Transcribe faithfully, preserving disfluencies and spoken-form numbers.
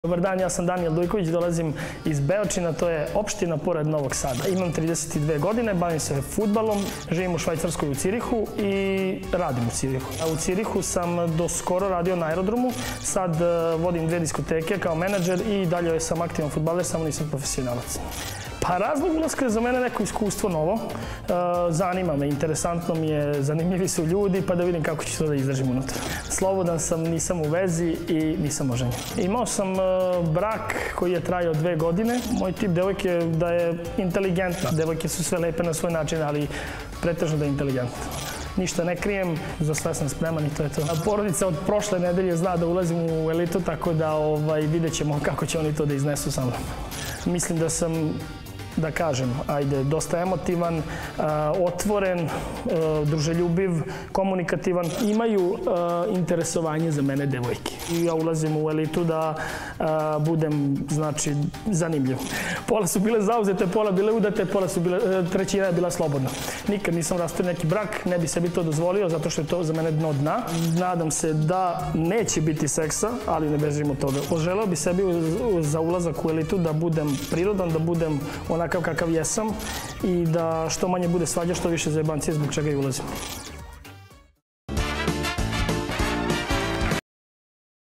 Dobar dan, ja sam Danijel Dujković, dolazim iz Beočina, to je opština pored Novog Sada. Imam trideset dve godine, bavim se fudbalom, živim u Švajcarskoj u Cirihu i radim u Cirihu. U Cirihu sam do skoro radio na aerodromu, sad vodim dve diskoteke kao menadžer i dalje sam aktivan fudbaler, samo nisam profesionalac. Pa razlog ulaska je za mene neko iskustvo novo, zanima me, interesantno mi je, zanimljivi su ljudi, pa da vidim kako ću to da izdržim unutra. Slobodan sam, nisam u vezi i nisam oženjen. Imao sam brak koji je trajao dve godine. Moj tip devojke je da je inteligentna. Devojke su sve lepe na svoj način, ali pretežno da je inteligentna. Ništa ne krijem, za sve sam spreman i to je to. Porodica od prošle nedelje zna da ulazim u elitu, tako da vidjet ćemo kako će oni to da iznesu sa mnom. Mislim da sam, da kažem, ajde, dosta emotivan, otvoren, druželjubiv, komunikativan. Imaju interesovanje za mene devojke. Ja ulazim u elitu da budem, znači, zanimljiv. Pola su bile zauzete, pola bile udate, pola su bile, trećina je bila slobodna. Nikad nisam rastvorio neki brak, ne bi sebi to dozvolio, zato što je to za mene dno dna. Nadam se da neće biti seksa, ali ne bežim od toga. Poželeo bi sebi za ulazak u elitu da budem prirodan, da budem onakav kakav jesam i da što manje bude svađa, što više zajebancije, zbog čega i ulazim.